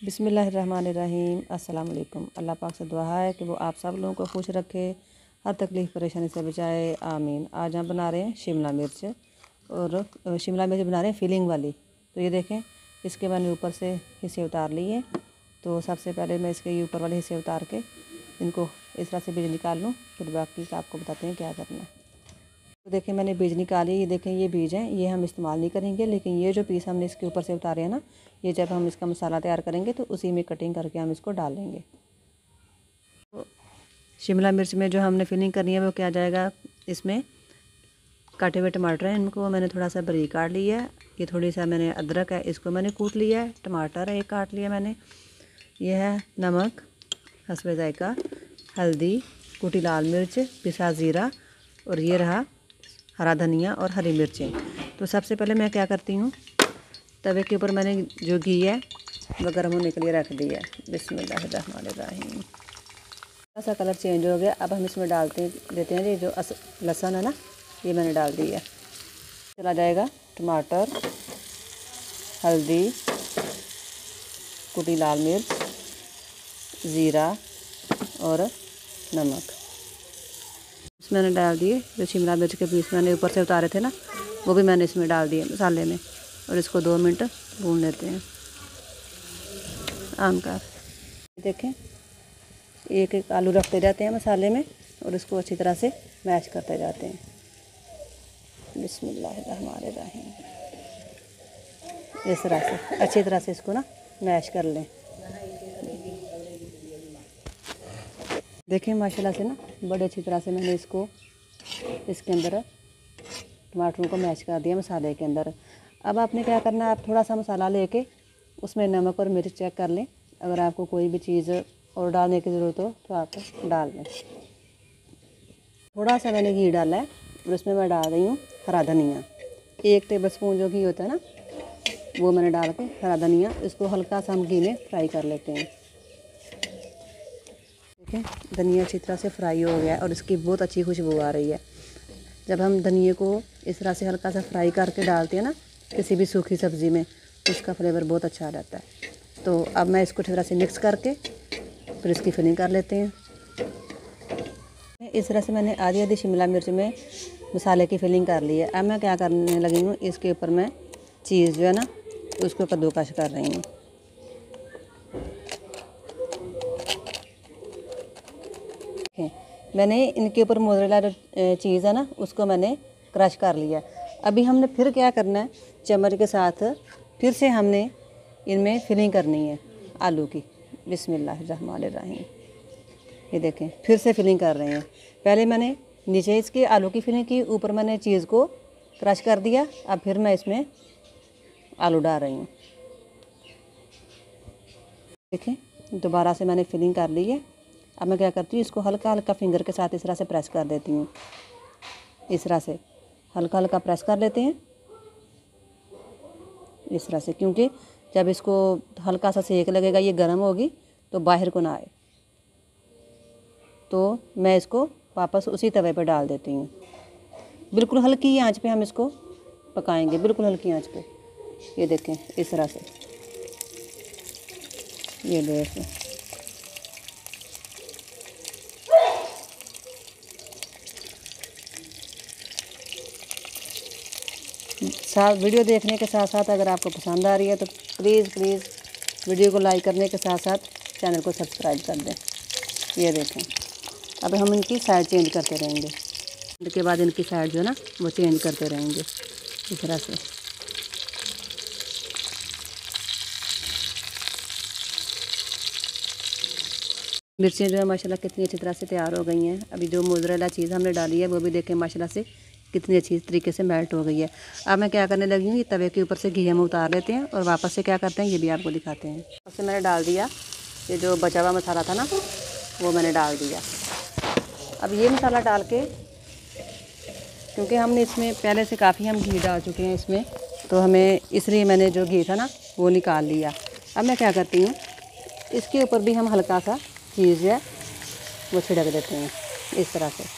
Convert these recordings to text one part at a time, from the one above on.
बिस्मिल्लाहिर्रहमानिर्रहीम। अस्सलाम वालेकुम। अल्लाह पाक से दुआ है कि वो आप सब लोगों को खुश रखे, हर तकलीफ़ परेशानी से बचाए, आमीन। आज हम बना रहे हैं शिमला मिर्च, और शिमला मिर्च बना रहे हैं फिलिंग वाली। तो ये देखें, इसके मैंने ऊपर से हिस्से उतार लिए। तो सबसे पहले मैं इसके ये ऊपर वाले हिस्से उतार के इनको इस तरह से बीज निकाल लूँ, फिर बाकी का आपको बताते हैं क्या करना है। तो देखें, मैंने बीज निकाली। ये देखें, ये बीज हैं, ये हम इस्तेमाल नहीं करेंगे, लेकिन ये जो पीस हमने इसके ऊपर से उतारे हैं ना, ये जब हम इसका मसाला तैयार करेंगे तो उसी में कटिंग करके हम इसको डालेंगे। तो शिमला मिर्च में जो हमने फिलिंग करनी है वो क्या जाएगा, इसमें काटे हुए टमाटर हैं, इनको मैंने थोड़ा सा बारीक काट लिया है। ये थोड़ी सा मैंने अदरक है, इसको मैंने कूट लिया है। टमाटर है, एक काट लिया मैंने। ये है नमक हस्बे जायका, हल्दी, कुटी लाल मिर्च, पिसा ज़ीरा, और ये रहा हरा धनिया और हरी मिर्चें। तो सबसे पहले मैं क्या करती हूँ, तवे के ऊपर मैंने जो घी है वह गर्म होने के लिए रख दिया है। बिस्मिल्लाहिर्रहमानिर्रहीम। थोड़ा सा कलर चेंज हो गया। अब हम इसमें देते हैं ये जो लहसुन है ना, ये मैंने डाल दिया। चला जाएगा टमाटर, हल्दी, कुटी लाल मिर्च, ज़ीरा और नमक। इसमें मैंने डाल दिए जो शिमला मिर्च के पीस मैंने ऊपर से उतारे थे ना, वो भी मैंने इसमें डाल दिए मसाले में, और इसको 2 मिनट भून लेते हैं। आमकार देखें, एक एक आलू रखते जाते हैं मसाले में और इसको अच्छी तरह से मैश करते जाते हैं। बिस्मिल्लाहिर्रहमानिर्रहीम। इस तरह से अच्छी तरह से इसको ना मैश कर लें। देखें, माशाल्लाह से ना बड़े अच्छी तरह से मैंने इसको इसके अंदर टमाटरों को मैश कर दिया मसाले के अंदर। अब आपने क्या करना है, आप थोड़ा सा मसाला लेके उसमें नमक और मिर्च चेक कर लें। अगर आपको कोई भी चीज़ और डालने की ज़रूरत हो तो आप डाल लें। थोड़ा सा मैंने घी डाला है और उसमें मैं डाल रही हूँ हरा धनिया। 1 टेबल स्पून जो घी होता है ना, वो मैंने डाल के हरा धनिया, इसको हल्का सा हम घी में फ्राई कर लेते हैं। देखिए, धनिया अच्छी तरह से फ्राई हो गया और इसकी बहुत अच्छी खुशबू आ रही है। जब हम धनिया को इस तरह से हल्का सा फ्राई करके डालते हैं ना किसी भी सूखी सब्ज़ी में, उसका फ्लेवर बहुत अच्छा आ जाता है। तो अब मैं इसको अच्छी तरह से मिक्स करके फिर इसकी फिलिंग कर लेते हैं। इस तरह से मैंने आधी शिमला मिर्च में मसाले की फिलिंग कर ली है। अब मैं क्या करने लगी हूँ, इसके ऊपर मैं चीज़ जो है ना उसको कद्दूकस कर रही हूँ। मैंने इनके ऊपर मोज़रेला चीज़ है ना उसको मैंने क्रश कर लिया। अभी हमने फिर क्या करना है, चम्मच के साथ फिर से हमने इनमें फिलिंग करनी है आलू की। बिस्मिल्लाहिर्रहमानिर्रहीम। ये देखें, फिर से फिलिंग कर रहे हैं। पहले मैंने नीचे इसके आलू की फिलिंग की, ऊपर मैंने चीज़ को क्रश कर दिया। अब फिर मैं इसमें आलू डाल रही हूँ। देखें, दोबारा से मैंने फिलिंग कर ली है। अब मैं क्या करती हूँ, इसको हल्का हल्का फिंगर के साथ इस तरह से प्रेस कर देती हूँ। इस तरह से हल्का हल्का प्रेस कर लेते हैं इस तरह से, क्योंकि जब इसको हल्का सा सेक लगेगा, ये गर्म होगी तो बाहर को ना आए। तो मैं इसको वापस उसी तवे पर डाल देती हूँ। बिल्कुल हल्की आंच पे हम इसको पकाएंगे, बिल्कुल हल्की आंच पे। ये देखें, इस तरह से। ये देखें, साथ वीडियो देखने के साथ साथ अगर आपको पसंद आ रही है तो प्लीज़ वीडियो को लाइक करने के साथ साथ चैनल को सब्सक्राइब कर दें। ये देखें, अब हम इनकी साइड चेंज करते रहेंगे। इसके बाद इनकी साइड जो है ना वो चेंज करते रहेंगे इस तरह से। मिर्चें जो है माशाल्लाह कितनी अच्छी तरह से तैयार हो गई हैं। अभी जो मोज़रेला चीज़ हमने डाली है वो भी देखें माशाल्लाह से कितनी अच्छी तरीके से मेल्ट हो गई है। अब मैं क्या करने लगी हूँ, ये तवे के ऊपर से घी हम उतार लेते हैं और वापस से क्या करते हैं ये भी आपको दिखाते हैं। वापस से मैंने डाल दिया ये जो बचा हुआ मसाला था ना, वो मैंने डाल दिया। अब ये मसाला डाल के, क्योंकि हमने इसमें पहले से काफ़ी हम घी डाल चुके हैं इसमें, तो हमें इसलिए मैंने जो घी था ना वो निकाल लिया। अब मैं क्या करती हूँ, इसके ऊपर भी हम हल्का सा चीज़ है वो छिड़क देते हैं इस तरह से।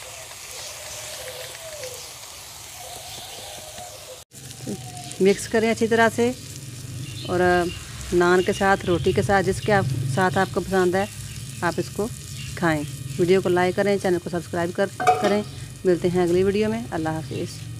मिक्स करें अच्छी तरह से और नान के साथ, रोटी के साथ, जिसके साथ आपको पसंद है आप इसको खाएं। वीडियो को लाइक करें, चैनल को सब्सक्राइब करें। मिलते हैं अगली वीडियो में। अल्लाह हाफिज़।